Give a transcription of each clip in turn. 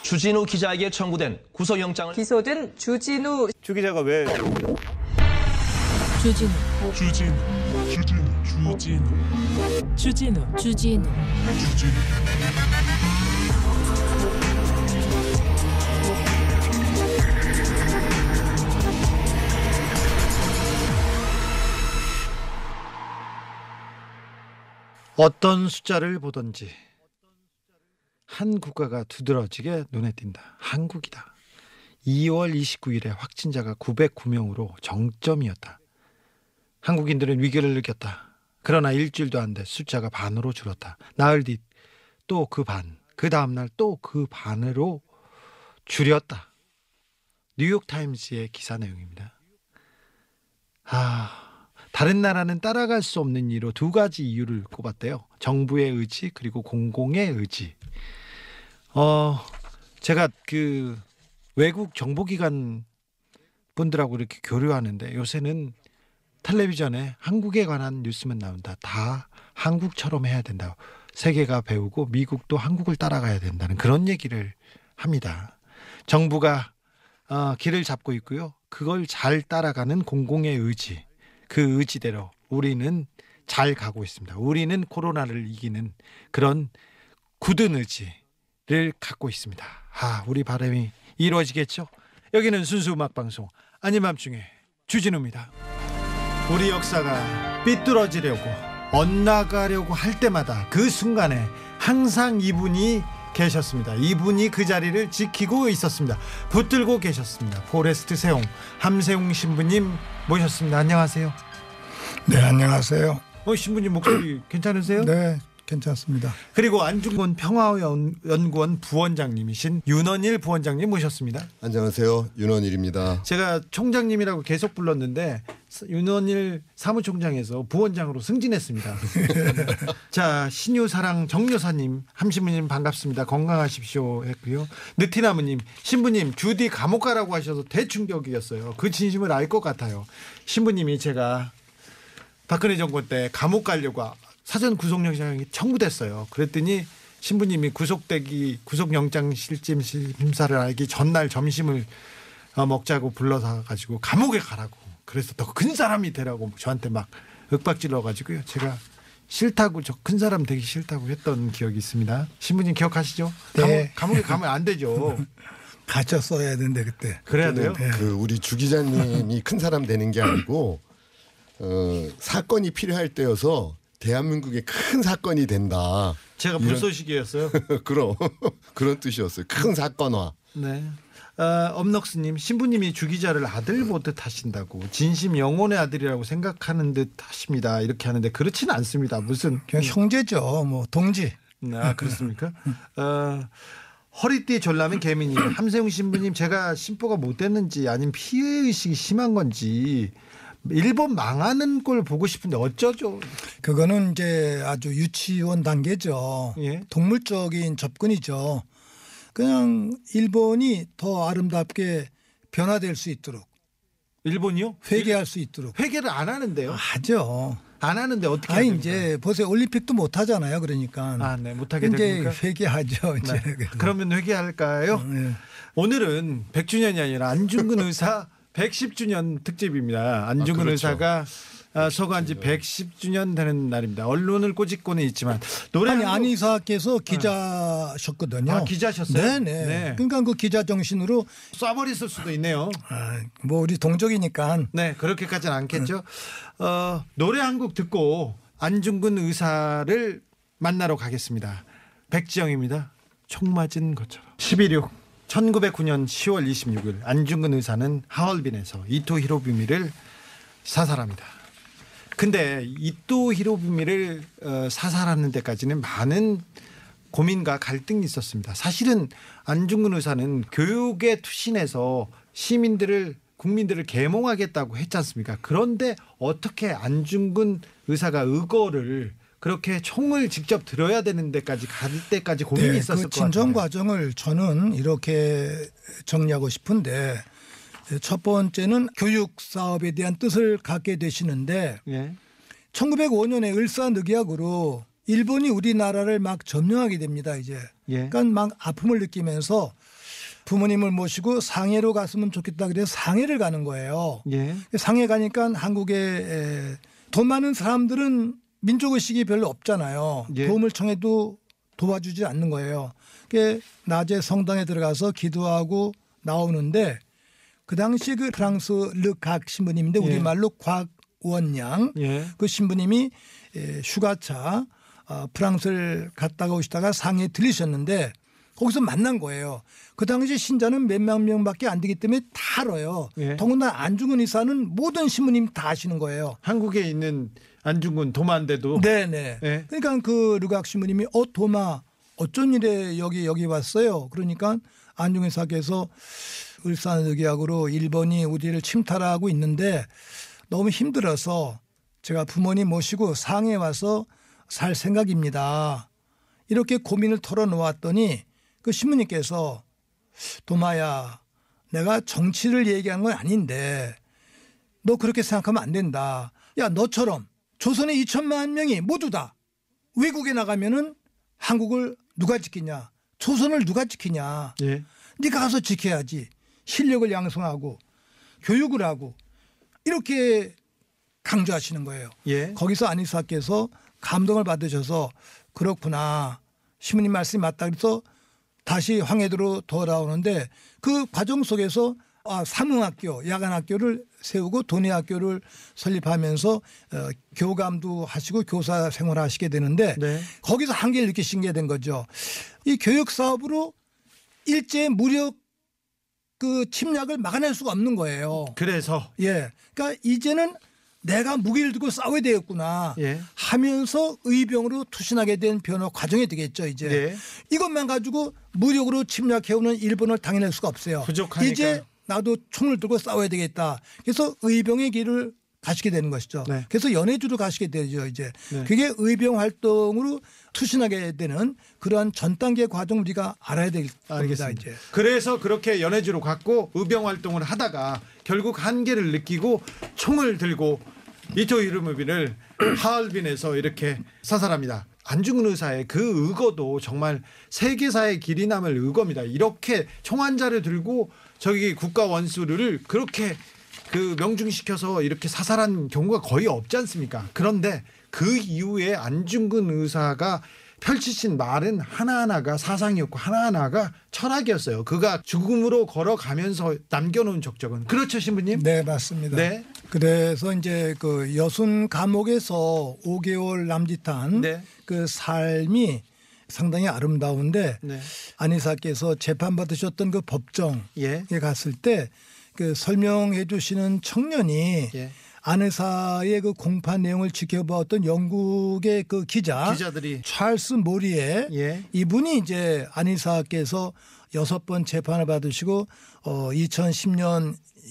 주진우 기자에게 청구된 구속영장을 기소된 주진우 주 기자가 왜 주진우 어떤 숫자를 보든지 한 국가가 두드러지게 눈에 띈다. 한국이다. 2월 29일에 확진자가 909명으로 정점이었다. 한국인들은 위기를 느꼈다. 그러나 일주일도 안 돼 숫자가 반으로 줄었다. 나흘 뒤 또 그 반, 그 다음날 또 그 반으로 줄였다. 뉴욕타임스의 기사 내용입니다. 다른 나라는 따라갈 수 없는 이유로 두 가지 이유를 꼽았대요. 정부의 의지 그리고 공공의 의지. 제가 그 외국 정보기관 분들하고 이렇게 교류하는데 요새는 텔레비전에 한국에 관한 뉴스만 나온다. 다 한국처럼 해야 된다. 세계가 배우고 미국도 한국을 따라가야 된다는 그런 얘기를 합니다. 정부가 길을 잡고 있고요. 그걸 잘 따라가는 공공의 의지. 그 의지대로 우리는 잘 가고 있습니다. 우리는 코로나를 이기는 그런 굳은 의지를 갖고 있습니다. 우리 바람이 이루어지겠죠? 여기는 순수 음악방송 아닌 밤중에 주진우입니다. 우리 역사가 삐뚤어지려고 엇나가려고 할 때마다 그 순간에 항상 이분이 계셨습니다. 이분이 그 자리를 지키고 있었습니다. 붙들고 계셨습니다. 포레스트 세용 함세웅 신부님 모셨습니다. 안녕하세요. 네, 안녕하세요. 신부님 목소리 괜찮으세요? 네, 괜찮습니다. 그리고 안중근 평화연구원 부원장님이신 윤원일 부원장님 모셨습니다. 안녕하세요. 윤원일입니다. 제가 총장님이라고 계속 불렀는데 윤원일 사무총장에서 부원장으로 승진했습니다. 자, 신유사랑 정여사님, 함신부님 반갑습니다. 건강하십시오 했고요. 느티나무님, 신부님 주디 감옥 가라고 하셔서 대충격이었어요. 그 진심을 알 것 같아요. 신부님이 제가 박근혜 정권 때 감옥 가려고 사전 구속영장이 청구됐어요. 그랬더니 신부님이 구속영장 실질 심사를 알기 전날 점심을 먹자고 불러서 가지고 감옥에 가라고. 그래서 더 큰 사람이 되라고 저한테 막 윽박질러 가지고요. 제가 싫다고 저 큰 사람 되기 싫다고 했던 기억이 있습니다. 신부님 기억하시죠? 네. 감옥에 가면 안 되죠. 갇혔어야 되는데 그때. 그래야 돼요? 네. 우리 주 기자님이 큰 사람 되는 게 아니고 사건이 필요할 때여서 대한민국에 큰 사건이 된다. 제가 불쏘시개였어요. 그런 뜻이었어요. 큰 사건화. 네. 엄넉스님, 신부님이 주 기자를 아들 보듯 하신다고 진심 영혼의 아들이라고 생각하는 듯 하십니다. 이렇게 하는데 그렇지는 않습니다. 무슨 그냥 형제죠, 뭐 동지. 그렇습니까? 허리띠 졸라맨 개미님, 함세웅 신부님 제가 심보가 못 됐는지 아니면 피해 의식이 심한 건지 일본 망하는 걸 보고 싶은데 어쩌죠? 그거는 이제 아주 유치원 단계죠. 예. 동물적인 접근이죠. 그냥 일본이 더 아름답게 변화될 수 있도록. 일본이요? 회개할 수 있도록. 회개를 안 하는데요? 하죠. 안 하는데 어떻게 해야 됩니까? 이제 보세요. 올림픽도 못 하잖아요. 그러니까. 네, 못 하게 이제 됩니까? 회개하죠. 이제. 네. 그러면 회개할까요? 네. 오늘은 100주년이 아니라 안중근 의사 110주년 특집입니다. 안중근 그렇죠. 의사가 서거한 지 110주년 되는 날입니다. 언론을 꼬집고는 있지만 노래 안 이사께서 기자셨거든요. 기자셨어요? 네네. 네. 그러니까 그 기자 정신으로 쏴버렸을 수도 있네요. 뭐 우리 동족이니까. 네, 그렇게까지는 않겠죠. 노래 한 곡 듣고 안중근 의사를 만나러 가겠습니다. 백지영입니다. 총 맞은 것처럼. 1909년 10월 26일 안중근 의사는 하얼빈에서 이토 히로부미를 사살합니다. 근데 이토 히로부미를 사살하는 데까지는 많은 고민과 갈등이 있었습니다. 사실은 안중근 의사는 교육에 투신해서 국민들을 계몽하겠다고 했지 않습니까? 그런데 어떻게 안중근 의사가 의거를 그렇게 총을 직접 들어야 되는 데까지 갈 때까지 고민이 있었을 것 같아요. 진정 과정을 저는 이렇게 정리하고 싶은데 첫 번째는 교육 사업에 대한 뜻을 갖게 되시는데 1905년에 을사늑약으로 일본이 우리나라를 막 점령하게 됩니다. 이제. 예. 그러니까 막 아픔을 느끼면서 부모님을 모시고 상해로 갔으면 좋겠다 그래서 상해를 가는 거예요. 예. 상해 가니까 한국에 돈 많은 사람들은 민족의식이 별로 없잖아요. 예. 도움을 청해도 도와주지 않는 거예요. 그게 낮에 성당에 들어가서 기도하고 나오는데 그 당시 그 프랑스 르각 신부님인데 우리말로 곽원양 예. 그 신부님이 휴가차 프랑스를 갔다가 오시다가 상해에 들리셨는데 거기서 만난 거예요. 그 당시 신자는 몇만 명밖에 안 되기 때문에 다 알아요. 예. 더군다나 안중근 의사는 모든 신부님 다 아시는 거예요. 한국에 있는 안중근 도마인데도 네네. 예. 그러니까 그 르각 신부님이 도마 어쩐 일에 여기 왔어요. 그러니까 안중근 의사께서 울산의학으로 일본이 우리를 침탈하고 있는데 너무 힘들어서 제가 부모님 모시고 상해에 와서 살 생각입니다. 이렇게 고민을 털어놓았더니 그 신부님께서 도마야 내가 정치를 얘기한 건 아닌데 너 그렇게 생각하면 안 된다. 야 너처럼 조선의 2천만 명이 모두 다 외국에 나가면은 한국을 누가 지키냐 조선을 누가 지키냐 예. 네가 가서 지켜야지. 실력을 양성하고 교육을 하고 이렇게 강조하시는 거예요. 예. 거기서 안의사께서 감동을 받으셔서 그렇구나. 시부님 말씀이 맞다. 그래서 다시 황해도로 돌아오는데 그 과정 속에서 상흥학교, 야간학교를 세우고 도내학교를 설립하면서 교감도 하시고 교사 생활을 하시게 되는데 네. 거기서 한계를 느끼신 게 된 거죠. 이 교육 사업으로 일제 무력 그 침략을 막아낼 수가 없는 거예요. 그래서 예. 그러니까 이제는 내가 무기를 들고 싸워야 되겠구나 예. 하면서 의병으로 투신하게 된 변화 과정이 되겠죠. 이제 네. 이것만 가지고 무력으로 침략해오는 일본을 당해낼 수가 없어요. 부족하니까. 이제 나도 총을 들고 싸워야 되겠다. 그래서 의병의 길을 가시게 되는 것이죠. 네. 그래서 연해주로 가시게 되죠. 이제 네. 그게 의병 활동으로 투신하게 되는 그러한 전 단계 과정 우리가 알아야 될 겁니다. 알겠습니다. 이제. 그래서 그렇게 연해주로 갔고 의병 활동을 하다가 결국 한계를 느끼고 총을 들고 이토 히로부미를 하얼빈에서 이렇게 사살합니다. 안중근 의사의 그 의거도 정말 세계사의 길이 남을 의거입니다. 이렇게 총 한 자를 들고 저기 국가 원수를 그렇게 그 명중시켜서 이렇게 사살한 경우가 거의 없지 않습니까? 그런데 그 이후에 안중근 의사가 펼치신 말은 하나하나가 사상이었고 하나하나가 철학이었어요. 그가 죽음으로 걸어가면서 남겨놓은 적적은. 그렇죠, 신부님? 네, 맞습니다. 네. 그래서 이제 그 여순 감옥에서 5개월 남짓한 네. 그 삶이 상당히 아름다운데 네. 안의사께서 재판받으셨던 그 법정에 예. 갔을 때 그 설명해 주시는 청년이 예. 안의사의 그 공판 내용을 지켜보았던 영국의 그 기자들이 찰스 모리에 예. 이분이 이제 안의사께서 6번 재판을 받으시고 2010년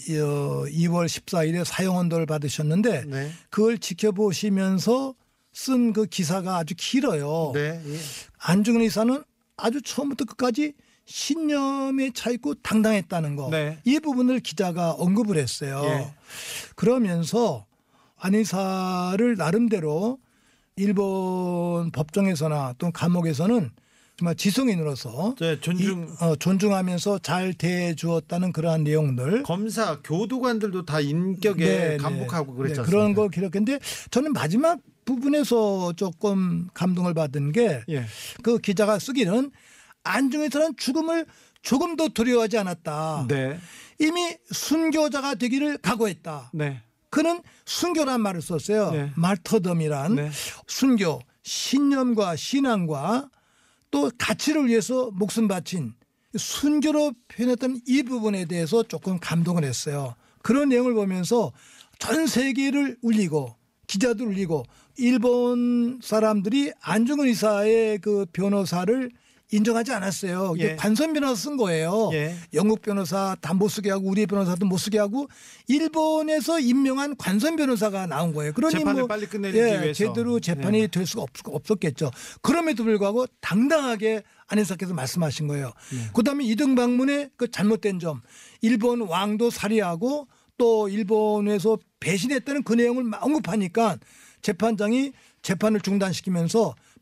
2월 14일에 사형 언도를 받으셨는데 네. 그걸 지켜보시면서 쓴 그 기사가 아주 길어요. 네. 예. 안중근 의사는 아주 처음부터 끝까지 신념에 차 있고 당당했다는 거. 네. 이 부분을 기자가 언급을 했어요. 예. 그러면서 안 의사를 나름대로 일본 법정에서나 또는 감옥에서는 정말 지성인으로서 네, 존중하면서 잘 대해주었다는 그러한 내용들. 검사, 교도관들도 다 인격에 감복하고 그랬지 않습니까? 그런 걸 기록했는데 저는 마지막 부분에서 조금 감동을 받은 게 그 예. 기자가 쓰기는 안중근에서는 죽음을 조금 더 두려워하지 않았다. 네. 이미 순교자가 되기를 각오했다. 네. 그는 순교란 말을 썼어요. 네. 말터덤이란 네. 순교, 신념과 신앙과 또 가치를 위해서 목숨 바친 순교로 표현했던 이 부분에 대해서 조금 감동을 했어요. 그런 내용을 보면서 전 세계를 울리고 기자들 울리고 일본 사람들이 안중근 의사의 그 변호사를 인정하지 않았어요. 이게 예. 관선 변호사 쓴 거예요. 예. 영국 변호사 다 못 쓰게 하고 우리 변호사도 못 쓰게 하고 일본에서 임명한 관선 변호사가 나온 거예요. 그러니 재판을 빨리 끝내기 위해서. 제대로 재판이 될 수가 없었겠죠. 그럼에도 불구하고 당당하게 안 의사께서 말씀하신 거예요. 그다음에 이등 방문의 그 잘못된 점, 일본 왕도 살해하고 또 일본에서 배신했다는 그 내용을 막 언급하니까 재판장이 재판을 중단시키면서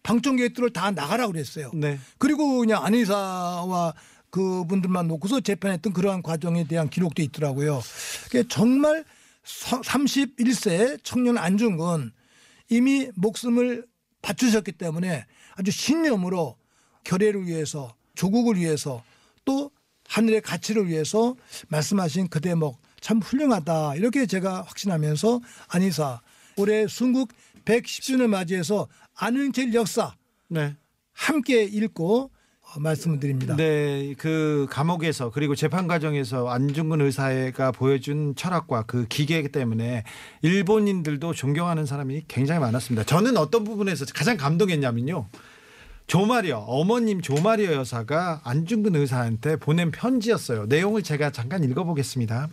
방청객들을 다 나가라 그랬어요. 네. 그리고 그냥 안 의사와 그분들만 놓고서 재판했던 그러한 과정에 대한 기록도 있더라고요. 그게 정말 31세 청년 안중근 이미 목숨을 바치셨기 때문에 아주 신념으로 결의를 위해서 조국을 위해서 또 하늘의 가치를 위해서 말씀하신 그 대목 참 훌륭하다 이렇게 제가 확신하면서 안의사 올해 순국 110주년을 맞이해서 안흥칠 역사 네. 함께 읽고 말씀을 드립니다. 네, 그 감옥에서 그리고 재판 과정에서 안중근 의사가 보여준 철학과 그 기계 때문에 일본인들도 존경하는 사람이 굉장히 많았습니다. 저는 어떤 부분에서 가장 감동했냐면요. 조마리어 어머님 조마리어 여사가 안중근 의사한테 보낸 편지였어요. 내용을 제가 잠깐 읽어보겠습니다.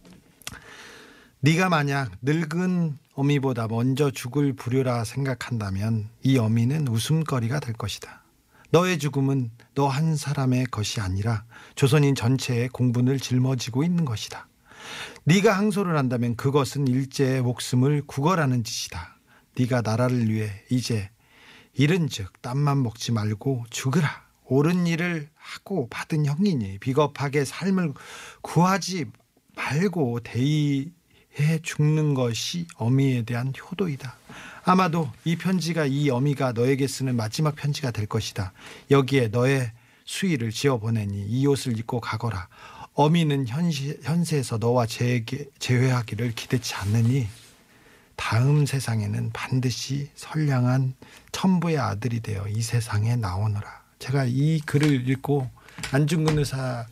네가 만약 늙은 어미보다 먼저 죽을 부류라 생각한다면 이 어미는 웃음거리가 될 것이다. 너의 죽음은 너 한 사람의 것이 아니라 조선인 전체의 공분을 짊어지고 있는 것이다. 네가 항소를 한다면 그것은 일제의 목숨을 구걸하는 짓이다. 네가 나라를 위해 이제 이른즉 땀만 먹지 말고 죽으라. 옳은 일을 하고 받은 형이니 비겁하게 삶을 구하지 말고 대의해 죽는 것이 어미에 대한 효도이다. 아마도 이 편지가 이 어미가 너에게 쓰는 마지막 편지가 될 것이다. 여기에 너의 수의를 지어보내니 이 옷을 입고 가거라. 어미는 현세에서 너와 재회하기를 기대치 않느니 다음 세상에는 반드시 선량한 천부의 아들이 되어 이 세상에 나오너라. 제가 이 글을 읽고 안중근 의사를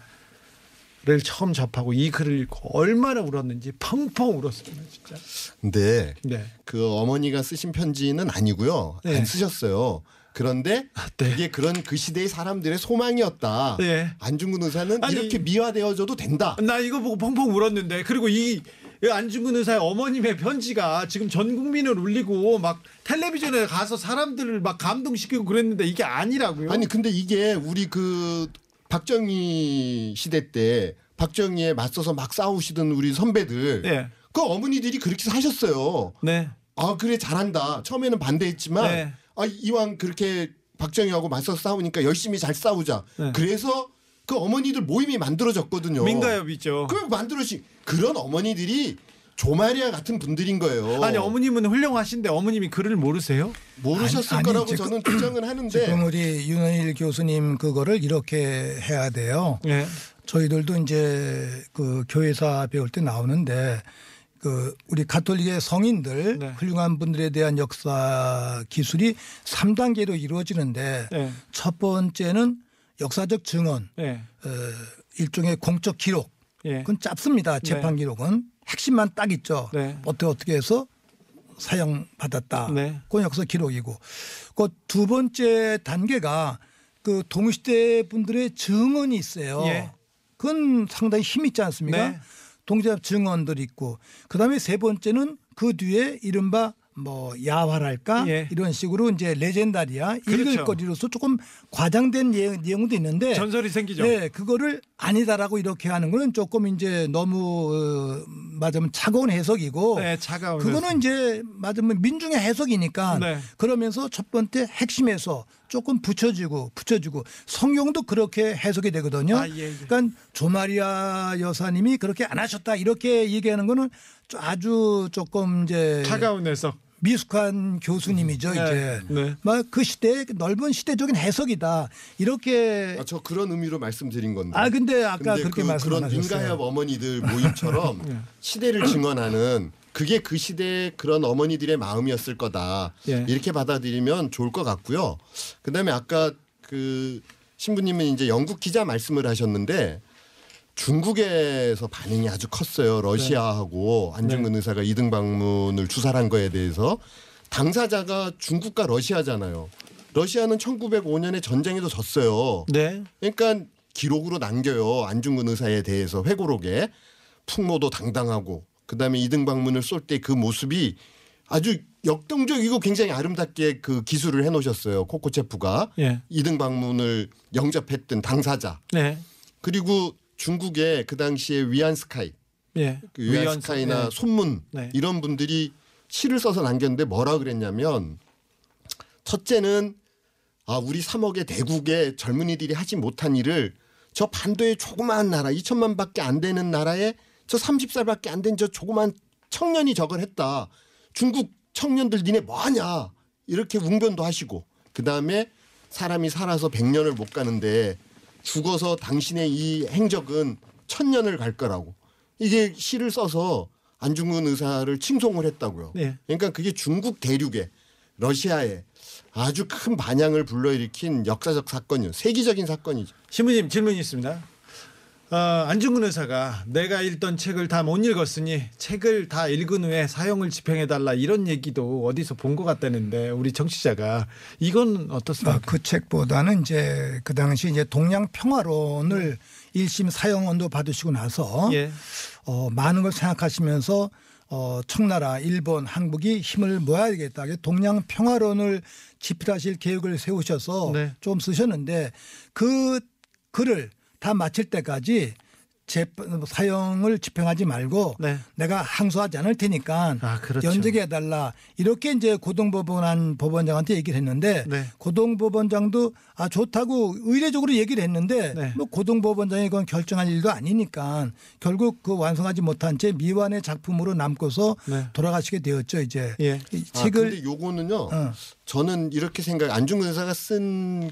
처음 접하고 이 글을 읽고 얼마나 울었는지 펑펑 울었습니다. 진짜. 근데 네. 그 어머니가 쓰신 편지는 아니고요. 네. 안 쓰셨어요. 그런데 네. 이게 그런 그 시대의 사람들의 소망이었다. 네. 안중근 의사는 아니, 이렇게 미화되어져도 된다. 나 이거 보고 펑펑 울었는데 그리고 이 안중근 의사의 어머님의 편지가 지금 전 국민을 울리고 막 텔레비전에 가서 사람들을 막 감동시키고 그랬는데 이게 아니라고요? 아니 근데 이게 우리 그 박정희 시대 때 박정희에 맞서서 막 싸우시던 우리 선배들 네. 그 어머니들이 그렇게 사셨어요. 네. 아 그래 잘한다. 처음에는 반대했지만 네. 아 이왕 그렇게 박정희하고 맞서서 싸우니까 열심히 잘 싸우자. 네. 그래서 그 어머니들 모임이 만들어졌거든요. 민가협이죠. 그 만들어진 그런 어머니들이 조마리아 같은 분들인 거예요. 아니 어머님은 훌륭하신데 어머님이 글을 모르세요? 모르셨을 아니, 거라고 지금- 저는 추정은 하는데 지금 우리 윤원일 교수님 그거를 이렇게 해야 돼요. 네. 저희들도 이제 그 교회사 배울 때 나오는데 그 우리 가톨릭의 성인들 네. 훌륭한 분들에 대한 역사 기술이 3단계로 이루어지는데 네. 첫 번째는 역사적 증언, 네. 일종의 공적 기록. 예. 그건 짧습니다. 재판 기록은 핵심만 딱 있죠. 네. 어떻게 해서 사형받았다. 네. 그건 역사 기록이고. 그 두 번째 단계가 그 동시대 분들의 증언이 있어요. 예. 그건 상당히 힘 있지 않습니까? 네. 동시대 증언들이 있고. 그다음에 세 번째는 그 뒤에 이른바 뭐 야화랄까 예. 이런 식으로 이제 레전다리아 그렇죠. 읽을거리로서 조금 과장된 내용도 있는데 전설이 생기죠. 네, 그거를 아니다라고 이렇게 하는 거는 조금 이제 너무 맞으면 차가운 해석이고 네, 차가운 그거는 이제 맞으면 민중의 해석이니까 네. 그러면서 첫 번째 핵심에서 조금 붙여주고 성경도 그렇게 해석이 되거든요. 아, 예, 예. 그러니까 조마리아 여사님이 그렇게 안 하셨다 이렇게 얘기하는 거는 아주 조금 이제 차가운 해석. 미숙한 교수님이죠. 네, 이제 네. 막 그 시대의 넓은 시대적인 해석이다 이렇게. 아, 저 그런 의미로 말씀드린 건데. 아 근데 아까 근데 그렇게 그런 말씀하셨어요. 민가협 어머니들 모임처럼 시대를 증언하는 그게 그 시대의 그런 어머니들의 마음이었을 거다. 예. 이렇게 받아들이면 좋을 것 같고요. 그다음에 아까 그 신부님은 이제 영국 기자 말씀을 하셨는데 중국에서 반응이 아주 컸어요. 러시아하고 안중근 의사가 이등 방문을 주살한 거에 대해서 당사자가 중국과 러시아잖아요. 러시아는 1905년에 전쟁에도 졌어요. 네. 그러니까 기록으로 남겨요. 안중근 의사에 대해서 회고록에 풍모도 당당하고 그다음에 이등 방문을 쏠 때 그 모습이 아주 역동적이고 굉장히 아름답게 그 기술을 해놓으셨어요. 코코체프가 예. 이등 방문을 영접했던 당사자. 네. 그리고 중국의 그 당시에 위안스카이, 예. 그 위안스카이나 네. 손문 네. 이런 분들이 시를 써서 남겼는데 뭐라 그랬냐면 첫째는 우리 3억의 대국의 젊은이들이 하지 못한 일을 저 반도의 조그마한 나라 2천만밖에 안 되는 나라에 저 30살밖에 안 된 저 조그마한 청년이 저걸 했다. 중국 청년들 니네 뭐하냐 이렇게 웅변도 하시고 그다음에 사람이 살아서 100년을 못 가는데 죽어서 당신의 이 행적은 1000년을 갈 거라고 이게 시를 써서 안중근 의사를 칭송을 했다고요. 네. 그러니까 그게 중국 대륙에 러시아에 아주 큰 반향을 불러일으킨 역사적 사건이요. 세계적인 사건이죠. 신부님 질문이 있습니다. 안중근 의사가 내가 읽던 책을 다 못 읽었으니 책을 다 읽은 후에 사형을 집행해달라 이런 얘기도 어디서 본 것 같다는데 우리 정치자가 이건 어떻습니까? 그 책보다는 이제 그 당시 이제 동양 평화론을 1심 사형언도 받으시고 나서 예. 많은 걸 생각하시면서 청나라, 일본, 한국이 힘을 모아야 되겠다. 동양 평화론을 집필하실 계획을 세우셔서 네. 좀 쓰셨는데 그 글을 다 마칠 때까지 사형을 집행하지 말고 네. 내가 항소하지 않을 테니까 그렇죠. 연적해 달라 이렇게 이제 고등법원한 법원장한테 얘기를 했는데 네. 고등법원장도 좋다고 의례적으로 얘기를 했는데 네. 뭐 고등법원장이 그건 결정할 일도 아니니까 결국 그 완성하지 못한 채 미완의 작품으로 남고서 네. 돌아가시게 되었죠 이제 예. 이 책을 근데 요거는요. 저는 이렇게 안중근 의사가 쓴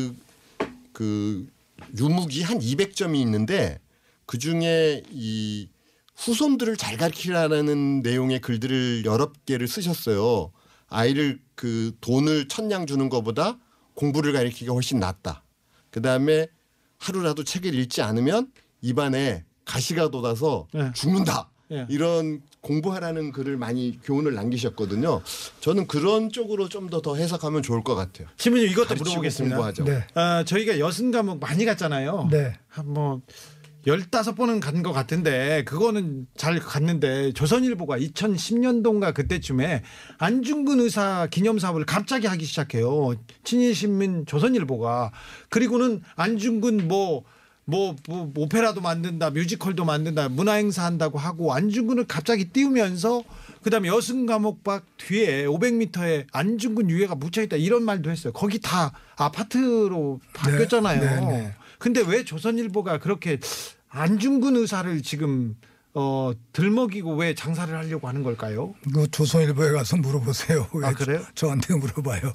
그 유묵이 한 200점이 있는데 그 중에 이 후손들을 잘 가르치라는 내용의 글들을 여러 개를 쓰셨어요. 아이를 그 돈을 1000냥 주는 것보다 공부를 가르치기가 훨씬 낫다. 그 다음에 하루라도 책을 읽지 않으면 입안에 가시가 돋아서 네. 죽는다. 네. 이런 공부하라는 글을 많이 교훈을 남기셨거든요. 저는 그런 쪽으로 좀 더 해석하면 좋을 것 같아요. 신부님 이것도 가르치고 물어보겠습니다. 공부하죠. 네. 저희가 여승 과목 많이 갔잖아요. 네. 뭐 15번은 간 것 같은데 그거는 잘 갔는데 조선일보가 2010년도인가 그때쯤에 안중근 의사 기념사업을 갑자기 하기 시작해요. 친일신문 조선일보가. 그리고는 안중근 뭐 오페라도 만든다, 뮤지컬도 만든다, 문화행사 한다고 하고 안중근을 갑자기 띄우면서 그다음에 여승 과목박 뒤에 500m에 안중근 유해가 묻혀있다 이런 말도 했어요. 거기 다 아파트로 바뀌었잖아요. 네, 네. 근데 왜 조선일보가 그렇게 안중근 의사를 지금 들먹이고 왜 장사를 하려고 하는 걸까요? 그 조선일보에 가서 물어보세요. 왜 그래요? 저한테 물어봐요.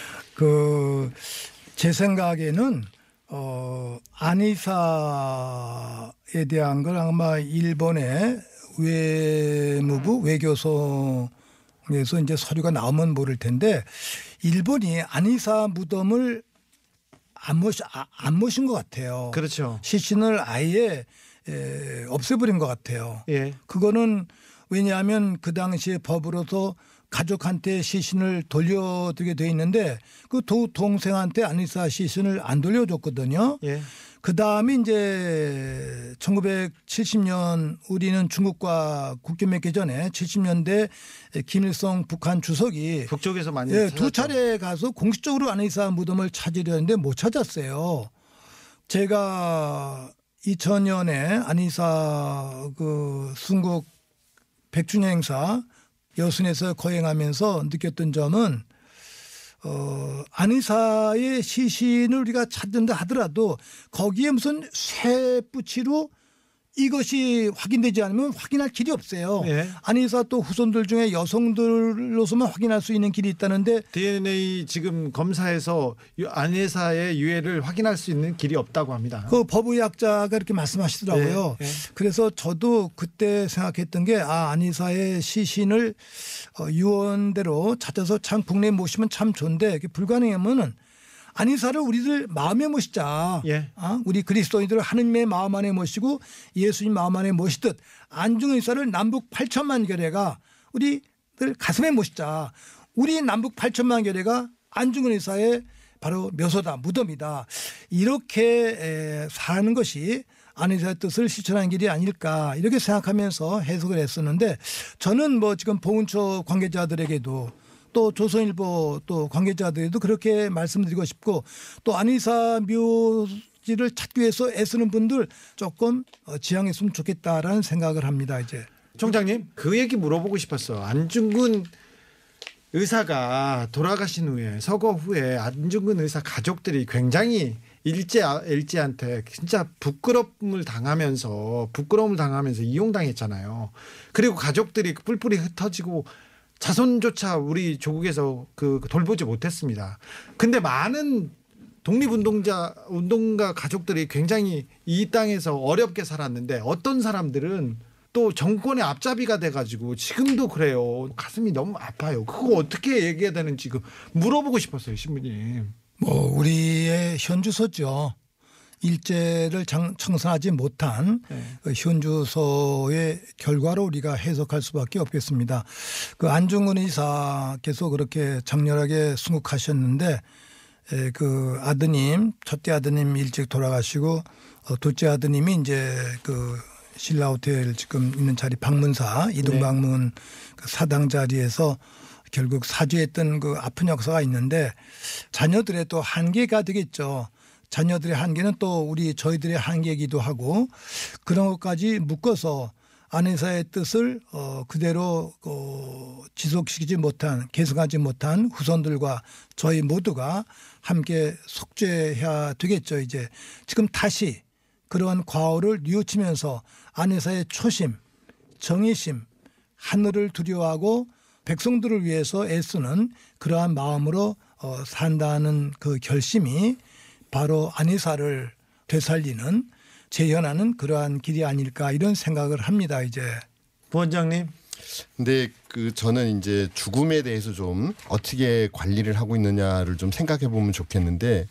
제 생각에는 안의사에 대한 걸 아마 일본의 외무부 외교성에서 이제 서류가 나오면 모를 텐데 일본이 안의사 무덤을 안 모신 것 같아요. 그렇죠. 시신을 아예 없애버린 것 같아요. 예. 그거는 왜냐하면 그 당시에 법으로서 가족한테 시신을 돌려드리게 돼 있는데 그 동생한테 안의사 시신을 안 돌려줬거든요. 예. 그 다음에 이제 1970년 우리는 중국과 국교 맺기 전에 70년대 김일성 북한 주석이 북쪽에서 많이 두 차례 가서 공식적으로 안의사 무덤을 찾으려는데 못 찾았어요. 제가 2000년에 안의사 그 순국 100주년 행사 여순에서 거행하면서 느꼈던 점은 안의사의 시신을 우리가 찾는다 하더라도 거기에 무슨 쇠붙이로 이것이 확인되지 않으면 확인할 길이 없어요. 네. 안의사 또 후손들 중에 여성들로서만 확인할 수 있는 길이 있다는데 DNA 지금 검사에서 안의사의 유해를 확인할 수 있는 길이 없다고 합니다. 그 법의학자가 이렇게 말씀하시더라고요. 네, 네. 그래서 저도 그때 생각했던 게 안의사의 시신을 유언대로 찾아서 참 국내에 모시면 참 좋은데 그게 불가능하면은 안의사를 우리들 마음에 모시자. 예. 우리 그리스도인들을 하느님의 마음 안에 모시고 예수님 마음 안에 모시듯 안중근 의사를 남북 8천만 결례가 우리들 가슴에 모시자. 우리 남북 8천만 결례가 안중근 의사의 바로 묘소다, 무덤이다. 이렇게 사는 것이 안의사의 뜻을 실천하는 길이 아닐까 이렇게 생각하면서 해석을 했었는데 저는 뭐 지금 보훈처 관계자들에게도 또 조선일보 또 관계자들에도 그렇게 말씀드리고 싶고 또 안의사 묘지를 찾기 위해서 애쓰는 분들 조금 지양했으면 좋겠다라는 생각을 합니다. 이제 총장님 그 얘기 물어보고 싶었어. 안중근 의사가 돌아가신 후에 서거 후에 안중근 의사 가족들이 굉장히 일제한테 진짜 부끄러움을 당하면서 이용당했잖아요. 그리고 가족들이 뿔뿔이 흩어지고 자손조차 우리 조국에서 돌보지 못했습니다. 근데 많은 운동가 가족들이 굉장히 이 땅에서 어렵게 살았는데 어떤 사람들은 또 정권의 앞잡이가 돼가지고 지금도 그래요. 가슴이 너무 아파요. 그거 어떻게 얘기해야 되는지 물어보고 싶었어요, 신부님. 우리의 현주소죠. 일제를 청산하지 못한 그 현주소의 결과로 우리가 해석할 수밖에 없겠습니다. 그 안중근 의사께서 그렇게 장렬하게 순국하셨는데 그 아드님, 첫째 아드님 일찍 돌아가시고 둘째 아드님이 이제 그 신라 호텔 지금 있는 자리 방문사 이등방문 그 사당 자리에서 결국 사죄했던 그 아픈 역사가 있는데 자녀들의 또 한계가 되겠죠. 자녀들의 한계는 또 저희들의 한계이기도 하고 그런 것까지 묶어서 안의사의 뜻을 그대로 지속시키지 못한 계승하지 못한 후손들과 저희 모두가 함께 속죄해야 되겠죠. 이제 지금 다시 그러한 과오를 뉘우치면서 안의사의 초심, 정의심, 하늘을 두려워하고 백성들을 위해서 애쓰는 그러한 마음으로 산다는 그 결심이 바로 안의사를 되살리는 재현하는 그러한 길이 아닐까 이런 생각을 합니다. 이제 부원장님. 근데 저는 이제 죽음에 대해서 좀 어떻게 관리를 하고 있느냐를 좀 생각해 보면 좋겠는데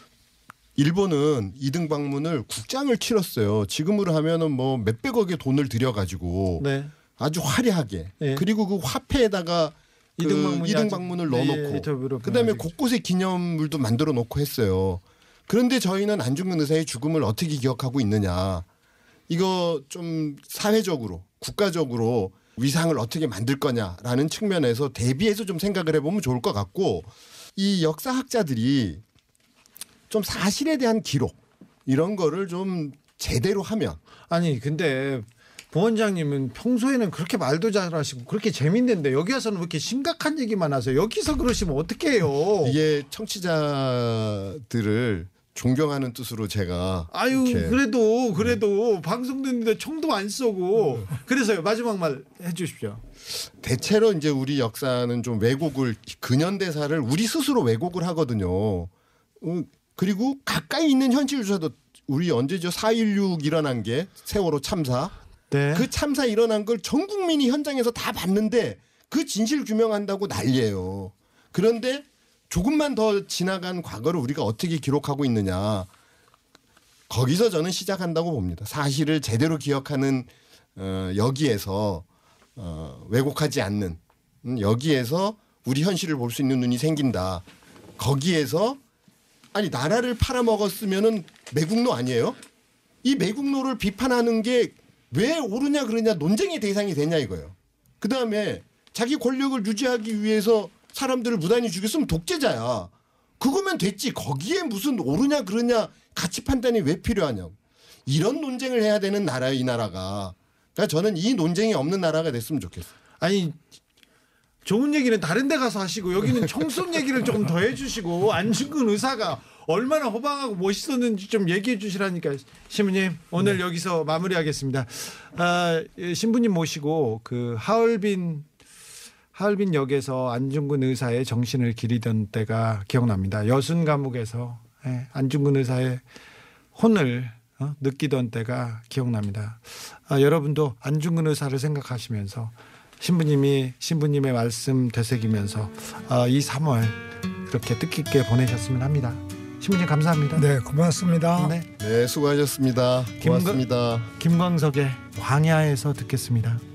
일본은 이등방문을 국장을 치렀어요. 지금으로 하면은 뭐 몇백억의 돈을 들여가지고 네. 아주 화려하게 네. 그리고 그 화폐에다가 이등방문을 넣어놓고 그다음에 곳곳에 기념물도 만들어 놓고 했어요. 그런데 저희는 안중근 의사의 죽음을 어떻게 기억하고 있느냐. 이거 좀 사회적으로 국가적으로 위상을 어떻게 만들 거냐라는 측면에서 대비해서 좀 생각을 해보면 좋을 것 같고 이 역사학자들이 좀 사실에 대한 기록 이런 거를 좀 제대로 하면 아니 근데 부원장님은 평소에는 그렇게 말도 잘하시고 그렇게 재밌는데 여기 와서는 왜 이렇게 심각한 얘기만 하세요? 여기서 그러시면 어떡해요? 이게 청취자들을 존경하는 뜻으로 제가 그래도 방송 듣는데 총도 안 쏘고 그래서요. 마지막 말 해주십시오. 대체로 이제 우리 역사는 좀 왜곡을 근현대사를 우리 스스로 왜곡을 하거든요. 그리고 가까이 있는 현실조차도 우리 언제죠? 4.16 일어난 게 세월호 참사. 네. 그 참사 일어난 걸 전 국민이 현장에서 다 봤는데 그 진실 규명한다고 난리예요. 그런데 조금만 더 지나간 과거를 우리가 어떻게 기록하고 있느냐. 거기서 저는 시작한다고 봅니다. 사실을 제대로 기억하는 여기에서 왜곡하지 않는 여기에서 우리 현실을 볼 수 있는 눈이 생긴다. 거기에서 아니 나라를 팔아먹었으면은 매국노 아니에요? 이 매국노를 비판하는 게 왜 옳으냐 그러냐 논쟁의 대상이 되냐 이거예요. 그다음에 자기 권력을 유지하기 위해서 사람들을 무단히 죽였으면 독재자야. 그거면 됐지. 거기에 무슨 옳으냐 그러냐 가치 판단이 왜 필요하냐고. 이런 논쟁을 해야 되는 나라예요, 이 나라가. 그러니까 저는 이 논쟁이 없는 나라가 됐으면 좋겠어요. 아니 좋은 얘기는 다른 데 가서 하시고 여기는 총선 얘기를 조금 더 해주시고 안중근 의사가 얼마나 호방하고 멋있었는지 좀 얘기해 주시라니까. 신부님 오늘 여기서 마무리하겠습니다. 신부님 모시고 그 하얼빈 역에서 안중근 의사의 정신을 기리던 때가 기억납니다. 여순 감옥에서 안중근 의사의 혼을 느끼던 때가 기억납니다. 여러분도 안중근 의사를 생각하시면서 신부님의 말씀 되새기면서 이 3월 그렇게 뜻깊게 보내셨으면 합니다. 신부님 감사합니다. 네, 고맙습니다. 네, 수고하셨습니다. 고맙습니다. 김광석의 광야에서 듣겠습니다.